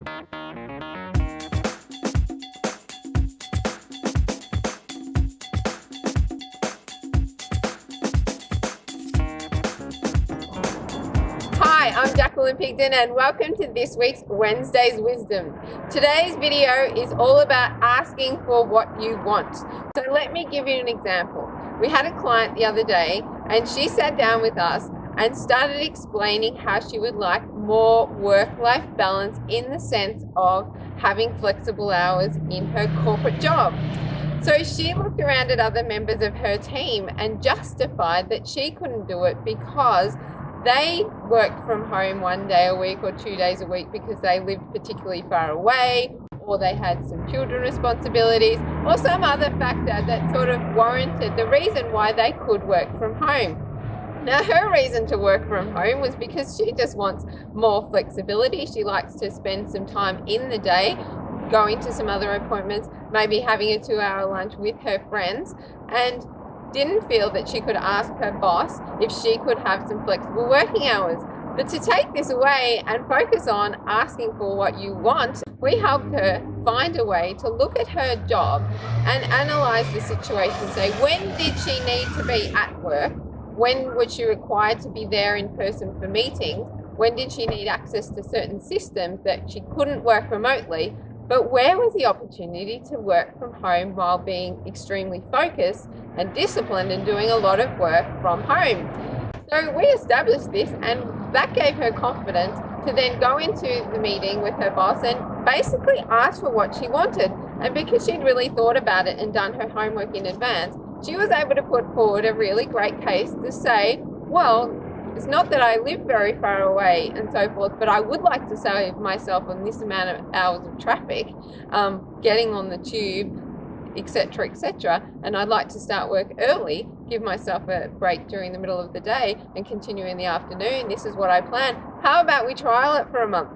Hi, I'm Jacqueline Pigden and welcome to this week's Wednesday's Wisdom. Today's video is all about asking for what you want. So let me give you an example. We had a client the other day and she sat down with us and started explaining how she would like more work-life balance in the sense of having flexible hours in her corporate job. So she looked around at other members of her team and justified that she couldn't do it because they worked from home 1 day a week or 2 days a week because they lived particularly far away, or they had some children responsibilities, or some other factor that sort of warranted the reason why they could work from home. Now, her reason to work from home was because she just wants more flexibility. She likes to spend some time in the day going to some other appointments, maybe having a 2-hour lunch with her friends, and didn't feel that she could ask her boss if she could have some flexible working hours. But to take this away and focus on asking for what you want, we helped her find a way to look at her job and analyze the situation. Say, when did she need to be at work? When was she required to be there in person for meetings? When did she need access to certain systems that she couldn't work remotely? But where was the opportunity to work from home while being extremely focused and disciplined and doing a lot of work from home? So we established this, and that gave her confidence to then go into the meeting with her boss and basically ask for what she wanted. And because she'd really thought about it and done her homework in advance, she was able to put forward a really great case to say, well, it's not that I live very far away and so forth, but I would like to save myself on this amount of hours of traffic, getting on the tube, etc., etc. And I'd like to start work early, give myself a break during the middle of the day and continue in the afternoon. This is what I plan. How about we trial it for a month?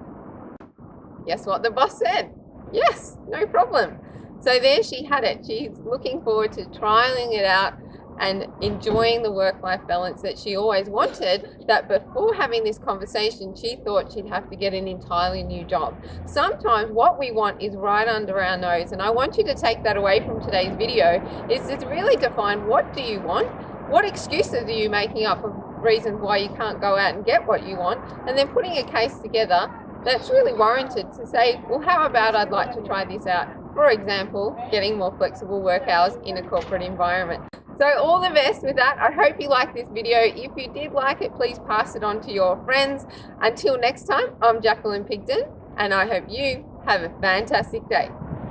Guess what the boss said? Yes, no problem. So there she had it. She's looking forward to trialing it out and enjoying the work-life balance that she always wanted, that before having this conversation, she thought she'd have to get an entirely new job. Sometimes what we want is right under our nose, and I want you to take that away from today's video, is to really define what do you want, what excuses are you making up of reasons why you can't go out and get what you want, and then putting a case together that's really warranted to say, well, how about I'd like to try this out? For example, getting more flexible work hours in a corporate environment. So all the best with that. I hope you liked this video. If you did like it, please pass it on to your friends. Until next time, I'm Jacqueline Pigden, and I hope you have a fantastic day.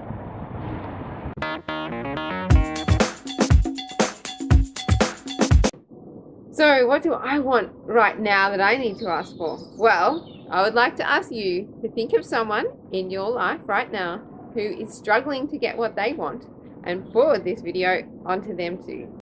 So what do I want right now that I need to ask for? Well, I would like to ask you to think of someone in your life right now who is struggling to get what they want, and forward this video onto them too.